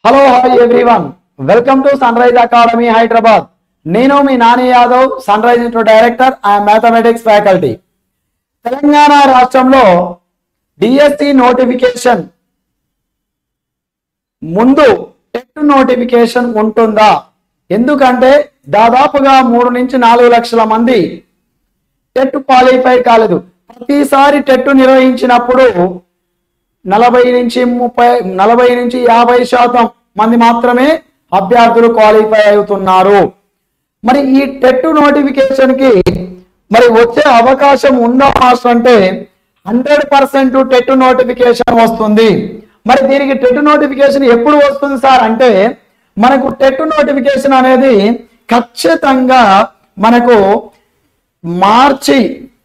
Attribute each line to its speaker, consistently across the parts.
Speaker 1: Hello hi everyone, welcome to Sunrise Academy Hyderabad. నేను మీ Nani Yadav, Sunrise Institute director and mathematics faculty. Telangana రాష్ట్రంలో DSC notification ముందు TET notification ఉంటుందా? ఎందుకంటే దాదాపుగా 3 నుంచి 4 లక్షల మంది టెట్ క్వాలిఫై కాలేదు. ప్రతిసారి టెట్ నిర్వహించినప్పుడు 40 నుంచి 50% మంది మాత్రమే అభ్యర్థులు క్వాలిఫై అవుతున్నారు. మరి ఈ టెట్ నోటిఫికేషన్ కి మరి వచ్చే అవకాశం ఉందా మాస్టర్ అంటే 100% టెట్ నోటిఫికేషన్ వస్తుంది. మరి దీనికి టెట్ నోటిఫికేషన్ ఎప్పుడు వస్తుంది సార్ అంటే, మనకు టెట్ నోటిఫికేషన్ అనేది ఖచ్చితంగా మనకు మార్చి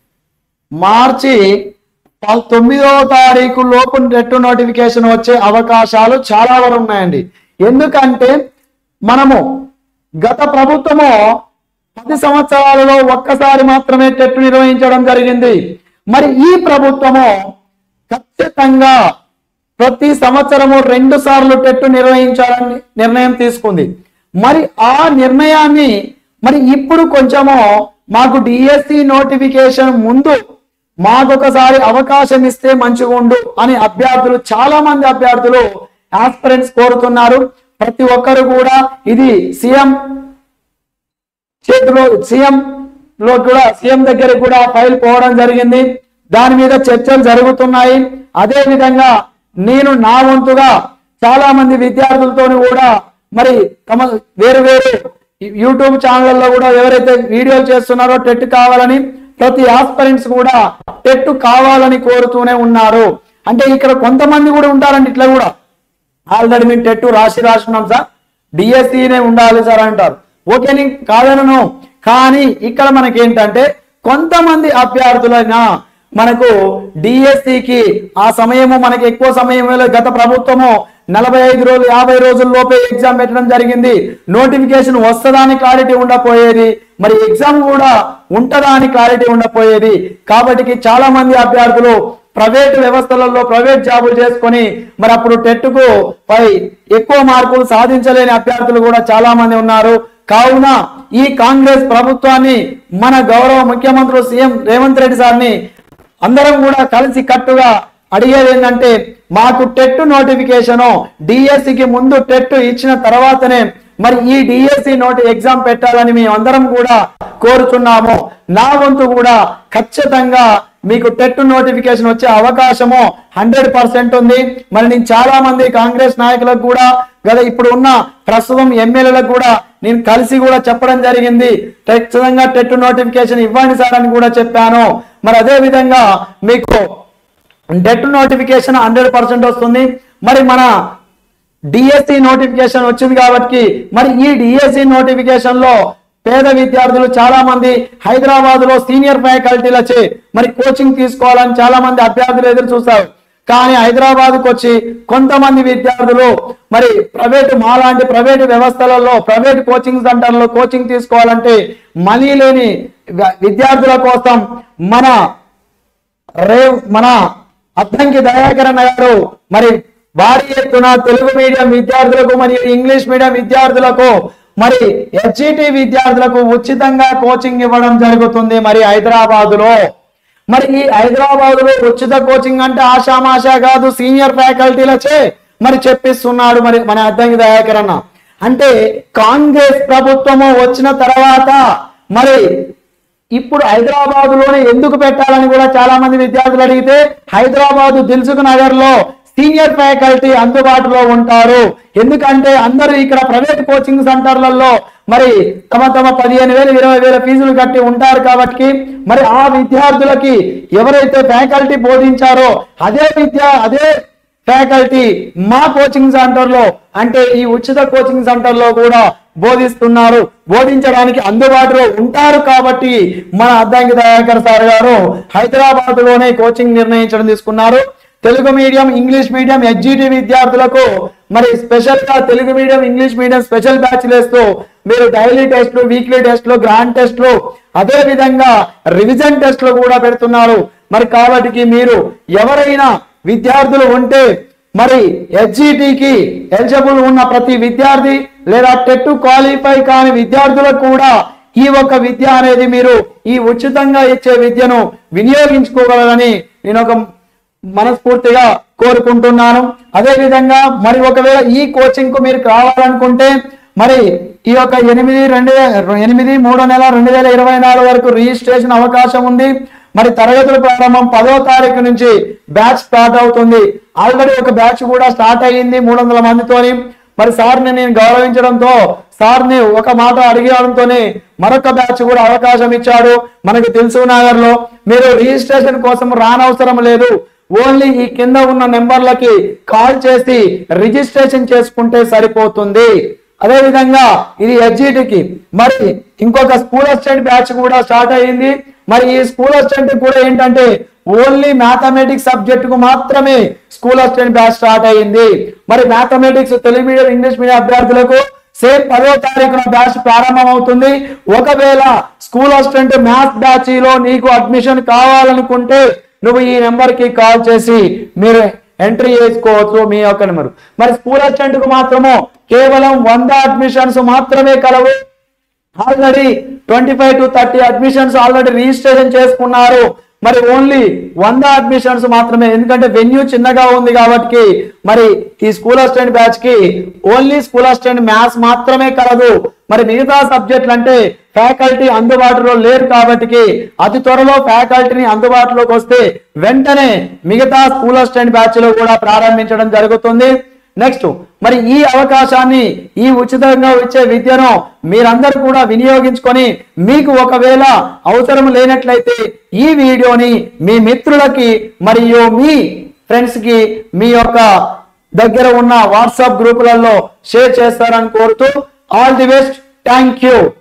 Speaker 1: 9వ తారీఖు లోపు టెట్ నోటిఫికేషన్ వచ్చే అవకాశాలు చాలా వరకు ఉన్నాయండి. ఎందుకంటే మనము గత ప్రభుత్వము 10 సంవత్సరాలలో ఒక్కసారి మాత్రమే టెట్ నిర్వహించడం జరిగింది. మరి ఈ ప్రభుత్వము ఖచ్చితంగా ప్రతి సంవత్సరము 2 సార్లు టెట్ నిర్వహించాలని నిర్ణయం తీసుకుంది. మరి ఆ నిర్ణయాన్ని మరి ఇప్పుడు కొంచెము మాకు డిఎస్సి నోటిఫికేషన్ ముందు మాకొకసారి అవకాశం ఇస్తే మంచిగా ఉండు అని అభ్యర్థులు, చాలా మంది అభ్యర్థులు, ఆస్పిరెంట్స్ కోరుతున్నారు. ప్రతి ఒక్కరు కూడా ఇది సీఎం దగ్గర కూడా ఫైల్ పోవడం జరిగింది. దాని మీద చర్చలు జరుగుతున్నాయి. అదే విధంగా నేను నా వంతుగా చాలా మంది విద్యార్థులతో కూడా మరి తమ వేరు యూట్యూబ్ ఛానళ్ళలో కూడా ఎవరైతే వీడియోలు చేస్తున్నారో టెట్ కావాలని, ప్రతి ఆస్పిరెంట్స్ కూడా టెట్ కావాలని కోరుతూనే ఉన్నారు. అంటే ఇక్కడ కొంతమంది కూడా ఉంటారండి, ఇట్లా కూడా ఆల్రెడీ మేము టెట్ రాసినాం సార్, డిఎస్సినే ఉండాలి సార్ అంటారు. ఓకే, నేను కాదనను. కానీ ఇక్కడ మనకేంటంటే కొంతమంది అభ్యర్థులైనా మనకు డిఎస్సికి ఆ సమయము మనకి ఎక్కువ సమయం, గత ప్రభుత్వము 45 రోజులు 50 రోజుల లోపే ఎగ్జామ్ పెట్టడం జరిగింది. నోటిఫికేషన్ వస్తుందా అని క్లారిటీ ఉండపోయేది, మరి ఎగ్జామ్ కూడా ఉంటుందా అని క్లారిటీ ఉండపోయేది. కాబట్టి చాలా మంది అభ్యర్థులు ప్రైవేట్ వ్యవస్థలలో ప్రైవేట్ జాబులు చేసుకొని మరి అప్పుడు టెట్కు పై ఎక్కువ మార్కులు సాధించలేని అభ్యర్థులు కూడా చాలా మంది ఉన్నారు. కావున ఈ కాంగ్రెస్ ప్రభుత్వాన్ని, మన గౌరవ ముఖ్యమంత్రి సీఎం రేవంత్ రెడ్డి సార్ని అందరం కూడా కలిసి కట్టుగా అడిగేది ఏంటంటే, మాకు టెట్ నోటిఫికేషన్ డిఎస్సికి ముందు టెట్ ఇచ్చిన తర్వాతనే మరి ఈ డిఎస్సి ఎగ్జామ్ పెట్టాలని మేము అందరం కూడా కోరుతున్నాము. నా వంతు కూడా ఖచ్చితంగా మీకు టెట్ నోటిఫికేషన్ వచ్చే అవకాశము 100% ఉంది. మరి నేను చాలా మంది కాంగ్రెస్ నాయకులకు కూడా ఇప్పుడు ఉన్న ప్రస్తుతం ఎమ్మెల్యేలకు కూడా నేను కలిసి కూడా చెప్పడం జరిగింది. ఖచ్చితంగా టెట్ నోటిఫికేషన్ ఇవ్వండి సార్ అని కూడా చెప్పాను. మరి అదే విధంగా మీకు టెట్ నోటిఫికేషన్ 100% వస్తుంది. మరి మన డిఎస్సి నోటిఫికేషన్ వచ్చింది కాబట్టి మరి ఈ డిఎస్సి నోటిఫికేషన్ లో పేద విద్యార్థులు చాలా మంది హైదరాబాద్ లో సీనియర్ ఫ్యాకల్టీలచే మరి కోచింగ్ తీసుకోవాలని చాలా మంది అభ్యర్థులు ఎదురు చూస్తారు. కానీ హైదరాబాద్కు వచ్చి కొంతమంది విద్యార్థులు మరి మాలాంటి ప్రైవేటు వ్యవస్థలలో ప్రైవేట్ కోచింగ్ సెంటర్లో కోచింగ్ తీసుకోవాలంటే మనీ లేని విద్యార్థుల కోసం మన అద్దంకి దయాకరణ గారు మరి భారీ ఎత్తున తెలుగు మీడియం విద్యార్థులకు మరియు ఇంగ్లీష్ మీడియం విద్యార్థులకు మరి హెచ్ఈటి విద్యార్థులకు ఉచితంగా కోచింగ్ ఇవ్వడం జరుగుతుంది. మరి హైదరాబాదులో మరి ఈ హైదరాబాదులో ఉచిత కోచింగ్ అంటే ఆషామాషా కాదు, సీనియర్ ఫ్యాకల్టీలచే మరి చెప్పిస్తున్నాడు మరి మన అద్దంకి దయాకరణ. అంటే కాంగ్రెస్ ప్రభుత్వము వచ్చిన తర్వాత మరి ఇప్పుడు హైదరాబాద్ లోనే ఎందుకు పెట్టాలని కూడా చాలా మంది విద్యార్థులు అడిగితే, హైదరాబాద్ దిల్సుఖ్ నగర్ లో సీనియర్ ఫ్యాకల్టీ అందుబాటులో ఉంటారు. ఎందుకంటే అందరూ ఇక్కడ ప్రైవేట్ కోచింగ్ సెంటర్లలో మరి తమ 15,000 20,000 ఫీజులు కట్టి ఉంటారు. కాబట్టి మరి ఆ విద్యార్థులకి ఎవరైతే ఫ్యాకల్టీ బోధించారో అదే ఫ్యాకల్టీ మా కోచింగ్ సెంటర్ లో అంటే ఈ ఉచిత కోచింగ్ సెంటర్ లో కూడా బోధిస్తున్నారు, బోధించడానికి అందుబాటులో ఉంటారు. కాబట్టి మన అద్దంకి దయాకర్ సార్ గారు హైదరాబాద్ లోనే కోచింగ్ నిర్ణయించడం తీసుకున్నారు. Telugu medium English medium HGT విద్యార్థులకు మరి స్పెషల్ గా Telugu medium English medium special batches తో మీరు డైలీ టెస్ట్లు, వీక్లీ టెస్ట్లు, గ్రాండ్ టెస్ట్లు, అదే విధంగా రివిజన్ టెస్ట్లు కూడా పెడుతున్నారు. మరి కాబట్టి మీరు ఎవరైనా విద్యార్థులు ఉంటే మరి హెచ్జిటికి ఎలిజిబుల్ ఉన్న ప్రతి విద్యార్థి లేదా టెట్ క్వాలిఫై కాని విద్యార్థులకు కూడా ఈ ఒక విద్య అనేది మీరు ఈ ఉచితంగా ఇచ్చే విద్యను వినియోగించుకోగలరని నేను ఒక మనస్ఫూర్తిగా కోరుకుంటున్నాను. అదే విధంగా మరి ఒకవేళ ఈ కోచింగ్ కు మీరు కావాలనుకుంటే మరి ఈ యొక్క 8/3/2024 వరకు రిజిస్ట్రేషన్ అవకాశం ఉంది. మరి తరగతుల ప్రారంభం 10వ తారీఖు నుంచి బ్యాచ్ స్టార్ట్ అవుతుంది. ఆల్రెడీ ఒక బ్యాచ్ కూడా స్టార్ట్ అయ్యింది 300 మందితోని. మరి సార్ని నేను గౌరవించడంతో సార్ని ఒక మాట అడిగడంతోనే మరొక బ్యాచ్ కూడా అవకాశం ఇచ్చాడు. మనకు తెలుసు నగర్ లో మీరు రిజిస్ట్రేషన్ కోసం రానవసరం లేదు. ఓన్లీ ఈ కింద ఉన్న నెంబర్లకి కాల్ చేసి రిజిస్ట్రేషన్ చేసుకుంటే సరిపోతుంది. అదే విధంగా ఇది హెచ్జిటికి మరి ఇంకొక స్కూల్ అసిస్టెంట్ బ్యాచ్ కూడా స్టార్ట్ అయ్యింది. మరి ఈ స్కూల్ అసిస్టెంట్ కూడా ఏంటంటే ఓన్లీ మ్యాథమెటిక్స్ సబ్జెక్ట్ కు మాత్రమే స్కూల్ అసిస్టెంట్ బ్యాచ్ స్టార్ట్ అయ్యింది. మరి mathematics Telugu medium English medium అభ్యర్థులకు సేమ్ 10వ తారీఖున బ్యాచ్ ప్రారంభం అవుతుంది. ఒకవేళ స్కూల్ అసిస్టెంట్ మ్యాథ్స్ బ్యాచ్ లో నీకు అడ్మిషన్ కావాలనుకుంటే నువ్వు ఈ నెంబర్ కి కాల్ చేసి మీరు ఎంట్రీ చేసుకోవచ్చు మీ యొక్క నెంబర్. మరి స్కూల్ అసిస్టెంట్ కు మాత్రము కేవలం 100 అడ్మిషన్స్ మాత్రమే కలవు. Already 25 to 30 admissions already registration చేసుకున్నారు. మరి ఓన్లీ 100 అడ్మిషన్స్ మాత్రమే, ఎందుకంటే వెన్యూ చిన్నగా ఉంది కాబట్టి మరి ఈ స్కూల్ అసిస్టెంట్ బ్యాచ్ కి ఓన్లీ స్కూల్ అసిస్టెంట్ మ్యాథ్స్ మాత్రమే కలదు. మరి మిగతా సబ్జెక్టులు అంటే ఫ్యాకల్టీ అందుబాటులో లేరు కాబట్టి అతి త్వరలో ఫ్యాకల్టీని అందుబాటులోకి వస్తే వెంటనే మిగతా స్కూల్ అసిస్టెంట్ బ్యాచ్ లో కూడా ప్రారంభించడం జరుగుతుంది. నెక్స్ట్ మరి ఈ అవకాశాన్ని ఈ ఉచితంగా ఇచ్చే విద్యను మీరందరూ కూడా వినియోగించుకొని మీకు ఒకవేళ అవసరం లేనట్లయితే ఈ వీడియోని మీ మిత్రులకి మరియు మీ ఫ్రెండ్స్ కి మీ యొక్క దగ్గర ఉన్న వాట్సాప్ గ్రూపులలో షేర్ చేస్తారని కోరుతూ all the best. Thank you.